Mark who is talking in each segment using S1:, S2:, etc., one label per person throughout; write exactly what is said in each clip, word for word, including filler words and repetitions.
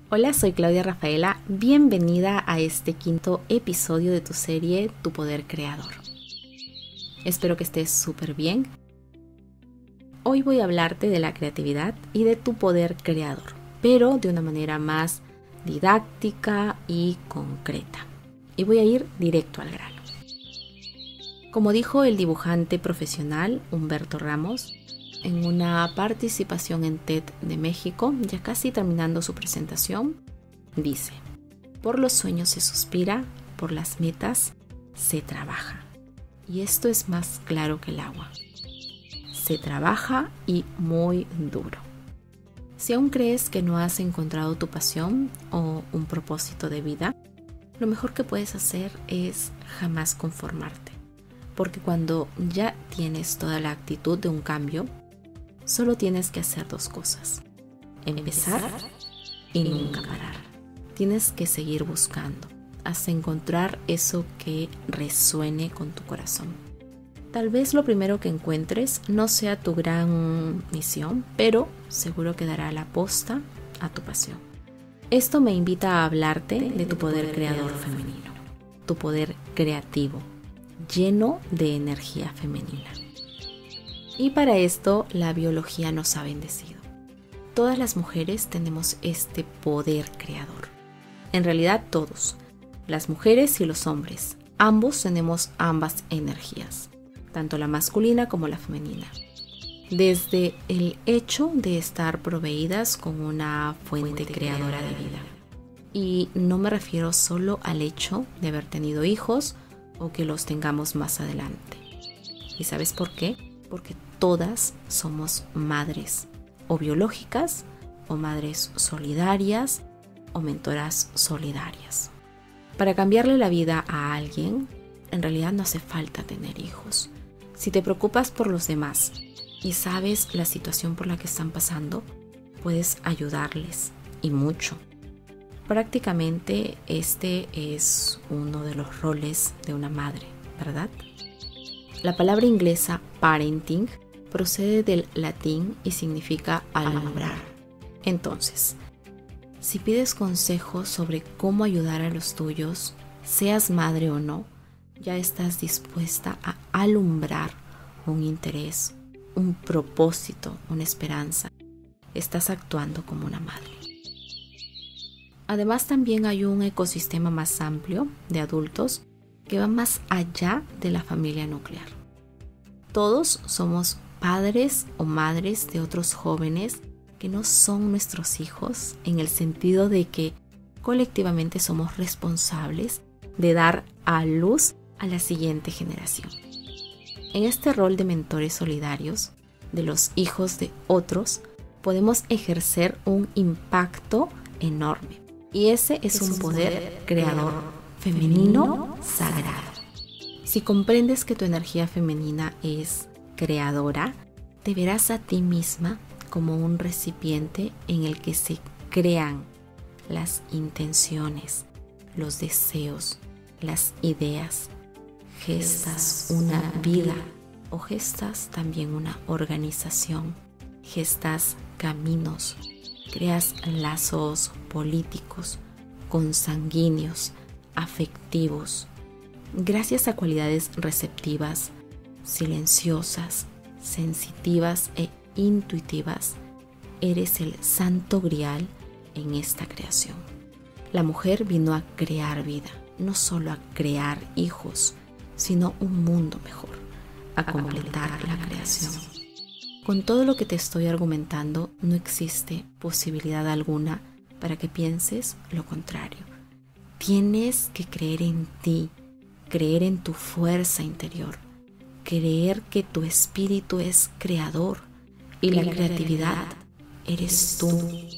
S1: Hola, soy Claudia Rafaela, bienvenida a este quinto episodio de tu serie Tu Poder Creador. Espero que estés súper bien. Hoy voy a hablarte de la creatividad y de tu poder creador, pero de una manera más didáctica y concreta. Y voy a ir directo al grano. Como dijo el dibujante profesional Humberto Ramos, en una participación en TED de México, ya casi terminando su presentación, dice: por los sueños se suspira, por las metas se trabaja. Y esto es más claro que el agua. Se trabaja y muy duro. Si aún crees que no has encontrado tu pasión o un propósito de vida, lo mejor que puedes hacer es jamás conformarte. Porque cuando ya tienes toda la actitud de un cambio, solo tienes que hacer dos cosas: empezar y nunca parar. Tienes que seguir buscando hasta encontrar eso que resuene con tu corazón. Tal vez lo primero que encuentres no sea tu gran misión, pero seguro que dará la posta a tu pasión. Esto me invita a hablarte de tu poder creador femenino, tu poder creativo, lleno de energía femenina. Y para esto la biología nos ha bendecido. Todas las mujeres tenemos este poder creador. En realidad todos, las mujeres y los hombres, ambos tenemos ambas energías, tanto la masculina como la femenina. Desde el hecho de estar proveídas con una fuente creadora de vida. Y no me refiero solo al hecho de haber tenido hijos o que los tengamos más adelante. ¿Y sabes por qué? Porque todas somos madres, o biológicas, o madres solidarias, o mentoras solidarias. Para cambiarle la vida a alguien, en realidad no hace falta tener hijos. Si te preocupas por los demás y sabes la situación por la que están pasando, puedes ayudarles, y mucho. Prácticamente este es uno de los roles de una madre, ¿verdad? La palabra inglesa parenting procede del latín y significa alumbrar. Entonces, si pides consejos sobre cómo ayudar a los tuyos, seas madre o no, ya estás dispuesta a alumbrar un interés, un propósito, una esperanza. Estás actuando como una madre. Además, también hay un ecosistema más amplio de adultos que va más allá de la familia nuclear. Todos somos padres o madres de otros jóvenes que no son nuestros hijos, en el sentido de que colectivamente somos responsables de dar a luz a la siguiente generación. En este rol de mentores solidarios de los hijos de otros, podemos ejercer un impacto enorme. Y ese es, es un poder, poder creador femenino sagrado. Si comprendes que tu energía femenina es creadora, te verás a ti misma como un recipiente en el que se crean las intenciones, los deseos, las ideas. Gestas una vida o gestas también una organización. Gestas caminos. Creas lazos políticos, consanguíneos, afectivos, gracias a cualidades receptivas, silenciosas, sensitivas e intuitivas. Eres el santo grial en esta creación. La mujer vino a crear vida, no solo a crear hijos, sino un mundo mejor, a, a completar, completar la creación. Con todo lo que te estoy argumentando, no existe posibilidad alguna para que pienses lo contrario. Tienes que creer en ti, creer en tu fuerza interior, creer que tu espíritu es creador y la, la creatividad, creatividad eres tú,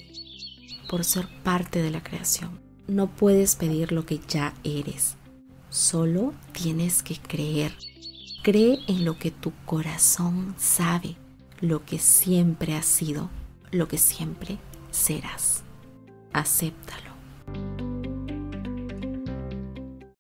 S1: por ser parte de la creación. No puedes pedir lo que ya eres, solo tienes que creer. Cree en lo que tu corazón sabe, lo que siempre has sido, lo que siempre serás. Acéptalo.